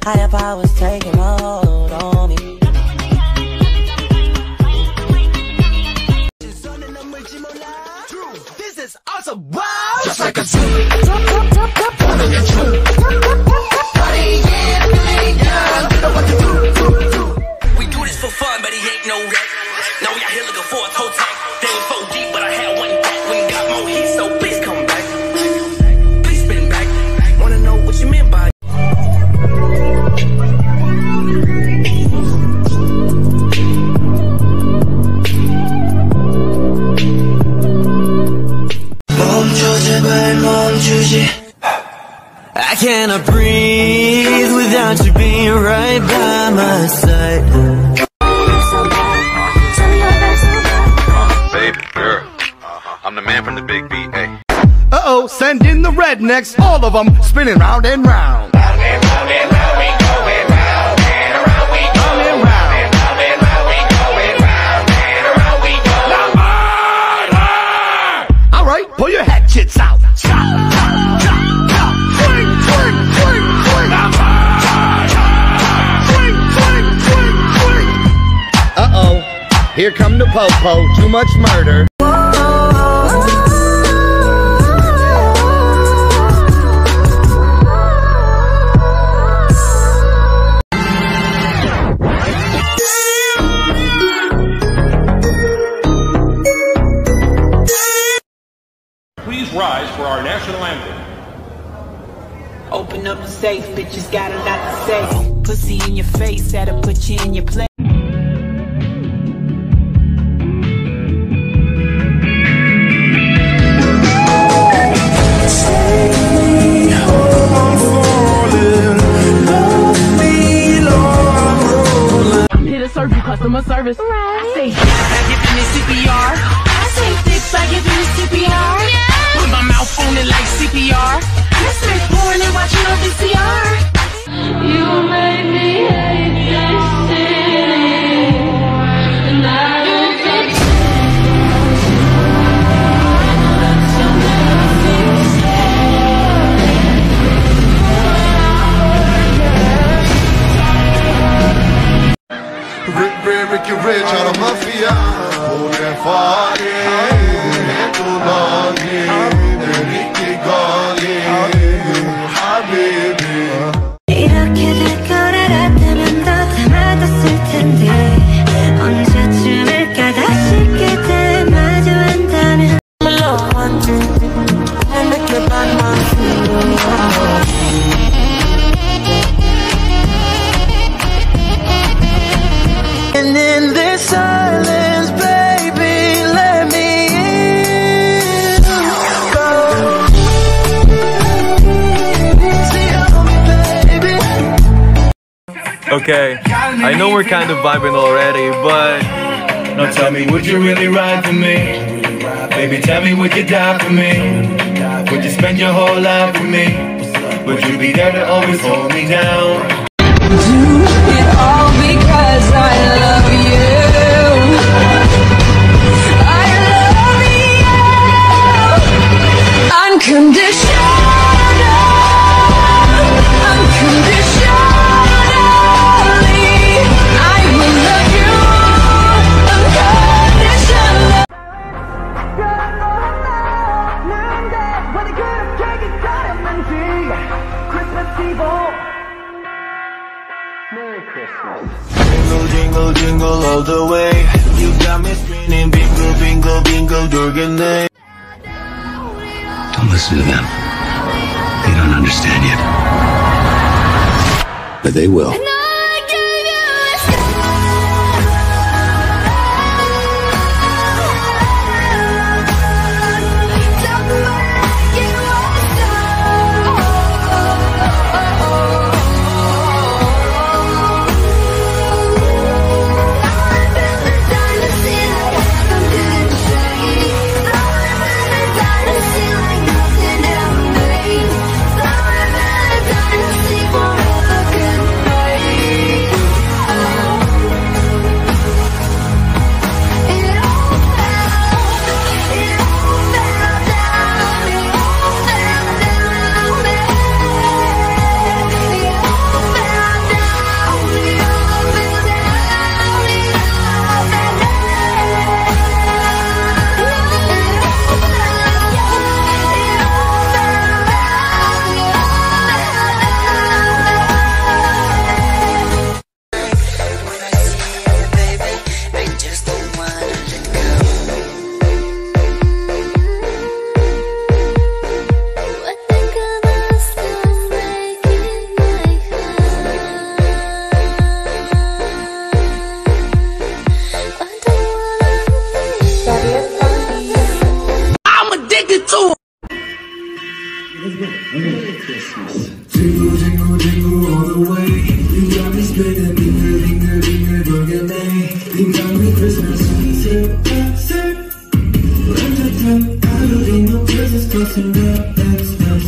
Higher powers taking hold on me. This is awesome. Wow! Just like a zoo. We do this for fun, but he ain't no rap. Now we out here looking for a toe tag. They was 4 deep, but I had one back. We got more heat, so please come back. Please spin back. Wanna know what you meant by I cannot breathe without you being right by my side. Baby girl, I'm the man from the big beat, hey. Uh-oh, send in the rednecks, all of them spinning round and round. Round and round and round, we going round and around, we going round and round and round, we going round and around, we going round. All right, pull your hatchets out. Uh-oh, here come the po-po, too much murder. Please rise for our national anthem. Open up the safe, bitches got a lot to say. Pussy in your face, had to put you in your place. I'm here to serve you customer service. I say I give me CPR. I say fix, I give you CPR. Put my mouth on it like CPR. Let's make porn and watch it on VCR. You made me hate this city, and I don't think Ricky Rich out of Mafia, Holding Fire, Tulagi, Ricky Gali, Habibi. 이렇게 될 걸 알았다면 더 담아뒀을 텐데 언제쯤일까 다시 그대 마주한다면 And in this silence, baby, let me in. Okay, I know we're kind of vibing already, but now tell me, would you really ride for me? Baby, tell me, would you die for me? Would you spend your whole life with me? Would you be there to always hold me down? do it all because I love you. I love you unconditionally. I will love you unconditionally. Christmas Eve. Merry Christmas. Jingle, jingle, jingle all the way. You got me spinning, bingo, bingo, bingo, 돌겠네. Don't listen to them. They don't understand yet. But they will. Forever, good night. way. You got me spinning, 돌겠네. You got me Christmas, sip, sip. Run the top, I don't need no Christmas, custom real Xmas.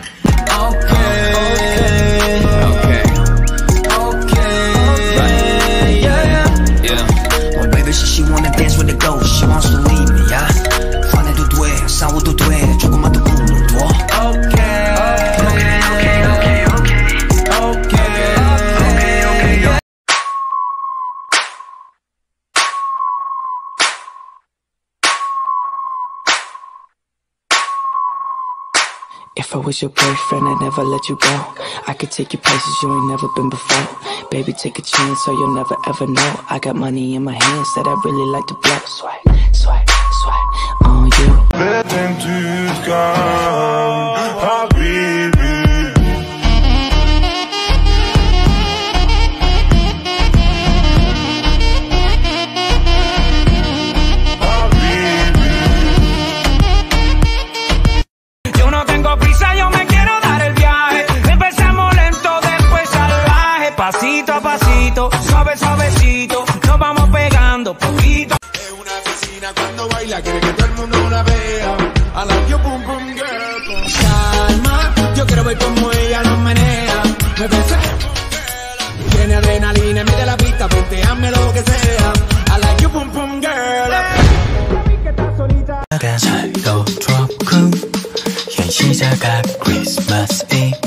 She wanna dance with the ghost, she wants to leave me, yeah. 화내도 돼, 싸워도 돼, 조금만 더 불러둬. If I was your boyfriend, I'd never let you go. I could take you places you ain't never been before. Baby, take a chance so you'll never ever know. I got money in my hands that I really like to blow. Swag, swag, swag on you. Letting dudes come, habibi. Pasito a pasito, suave suavecito, nos vamos pegando poquito. Es una vecina cuando baila, quiere que todo el mundo la vea. I like your boom boom girl. Calma, yo quiero ver cómo ella nos menea. Me besa, tiene adrenalina, mete la pista, ponteame lo que sea. I like your boom boom girl. 살도 좋고 현시자가 Christmas Eve.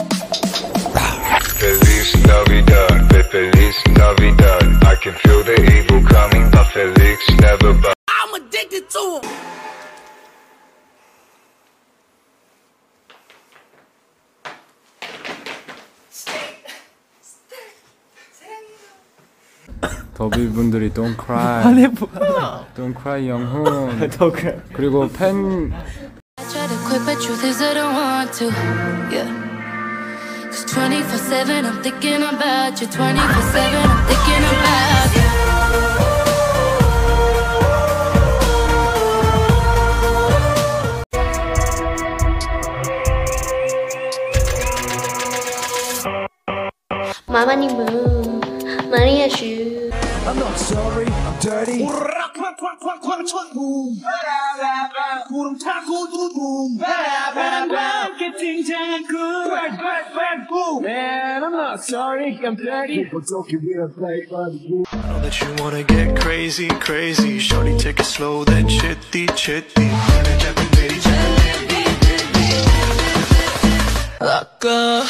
Feliz Navidad, Feliz Navidad. I can feel the evil coming, but Felix never buy. I'm addicted to him. 더비분들이 Don't Cry, Don't Cry 영훈, 그리고 팬. I try to quit, but truth is I don't want to. Yeah. 24/7 I'm thinking about you. 24/7 I'm thinking about you. 마마님은 많이 해주. I'm not sorry, I'm dirty. Man, I'm not sorry, I'm dirty. People talking real play, I know that you wanna get crazy, crazy. Shorty, take it slow, then chitty, chitty. Look up.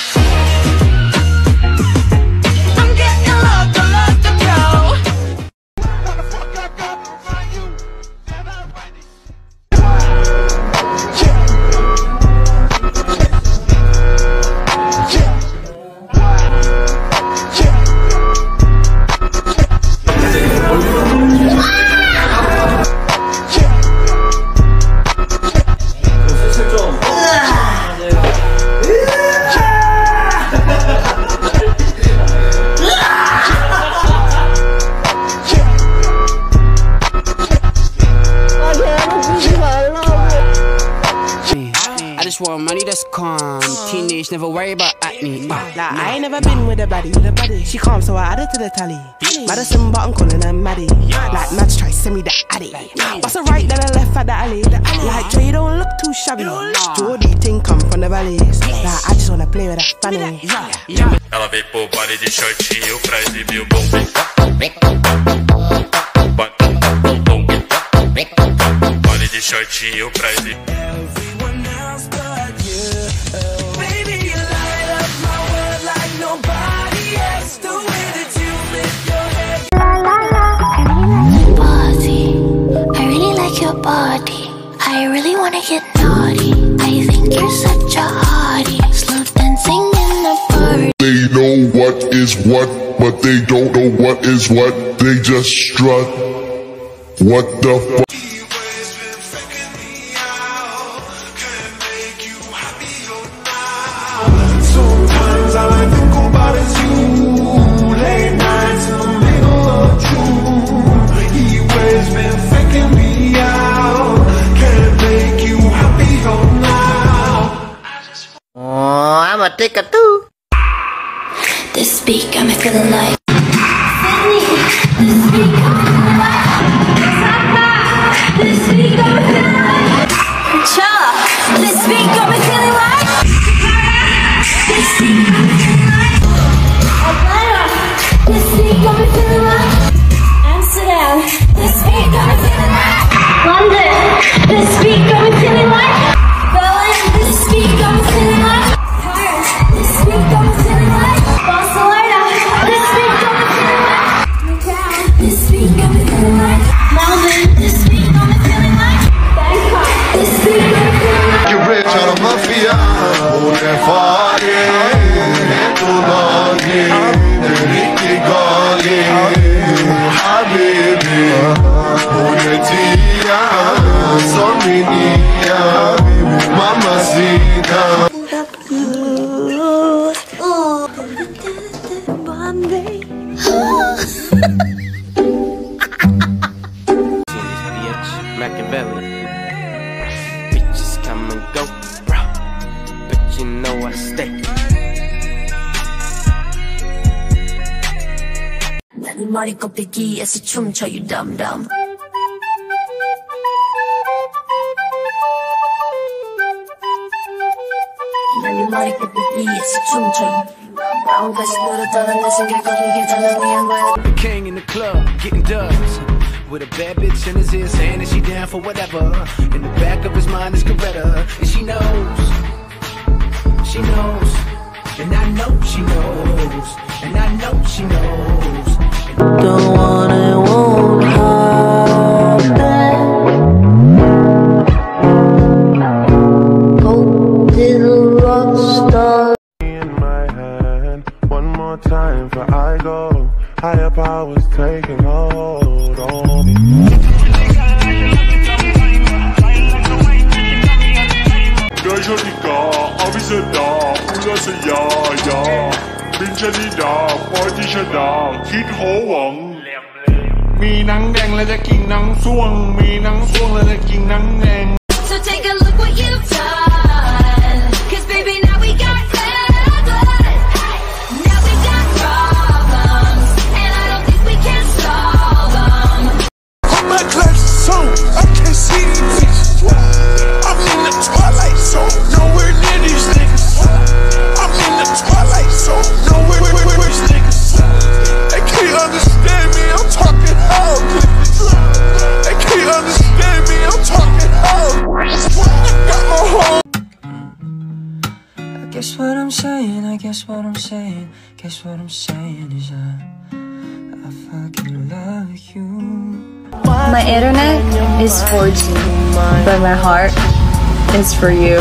Want money that's calm. Teenage, never worry about acne. I ain't never been with a baddie. She calm, so I added to the tally. Madison, but I'm calling her Maddie. Like Mads try send me the addy. What's a right, then I left at the alley. Like Jay, don't look too shabby. Jordy ting come from the valleys. Like I just wanna play with that funny. Ela veio por baile de shortinho pra exibir o bom baile de shortinho pra exibir. Body, I really wanna get naughty. I think you're such a hottie. Slow dancing in the party. They know what is what, but they don't know what is what. They just strut. What the fuck? Sometimes all I think about is you. Late nights in the middle of June. He always been faking me out. Can't make you happier now. Oh, I'm a ticker too. This This beat got me feeling like Amsterdam, this beat got me feeling like London, this beat got me feeling like Berlin, this beat got me feeling like Paris, this beat got me feeling like Barcelona, this beat got me feeling like Macau, this beat got me feeling like Melbourne, this beat got me feeling like Bangkok, this beat got me feeling like You're rich on a mafia, pure fire, tu loghi, ricchi goli, habibi, pure tia, sorminia, mamacita. Machiavelli. Bitches come and go, bro, but you know I stay. 네 머리 꼽히기에서 춤춰 you dumb dumb. 네 머리 꼽히기에서 춤춰 you. 마음까지 늘었다는 내 생각 거기에 단어이한 거야. The king in the club getting dubs. With a bad bitch in his ear saying that she down for whatever. In the back of his mind is Coretta. And she knows, and I know she knows, and I know she knows. Don't want it, won't happen. Go little rock star. In my hand, one more time for I go. Higher powers taking hold on me. 여전히가 어디서나 불러서 야야 빈천이다 어디서나 긴호왕 มีหนังแดงและจะกินหนังส่วงมีหนังส่วงและจะกินหนังแดง So take a look what you've done. 'Cause baby now we got bad blood. Now we got problems, and I don't think we can solve them. Put my glasses on, I can't see these bitches. I'm in the twilight zone, nowhere near these niggas. I'm in the twilight zone, nowhere near these niggas. They can't understand me, I'm talking hell. They can't understand me, I'm talking hell. Got my home. I guess what I'm saying, I guess what I'm saying, guess what I'm saying is I fucking love you. My internet is 4G, but my heart is for you.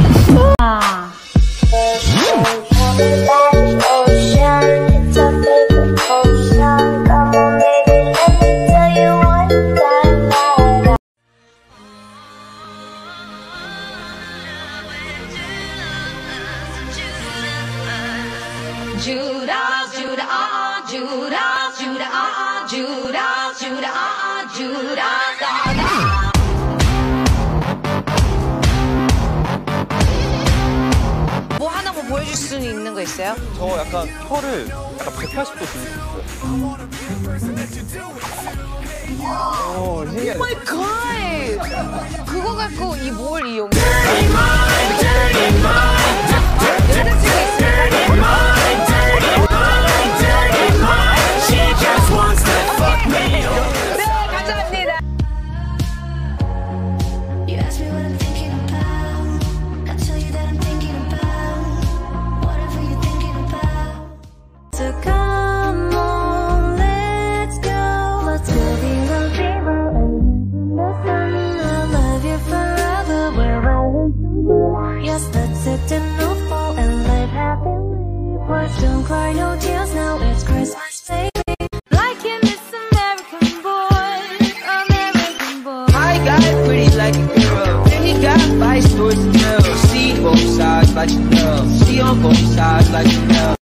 Judah, Judah, Judah, Judah, Judah, Judah, Judah, 뭐 하나 뭐 보여줄 수 있는 거 있어요? 저 약간 혀를 약간 180도 돌릴 수 있어요. 오, 오 마이 갓! 그거 갖고 이 뭘 이용해? You ask me what I'm thinking about. I tell you that I'm thinking about whatever you're thinking about. So come on, let's go. Let's go be the river and the sun. I'll love you forever wherever you. Yes, let's sit in the fall and live happily. But don't cry, no tears now. It's Christmas, baby. Like in this American boy, American boy. I got pretty like a girl, then he got 5 stores to tell. See both sides like you know, see on both sides like you know.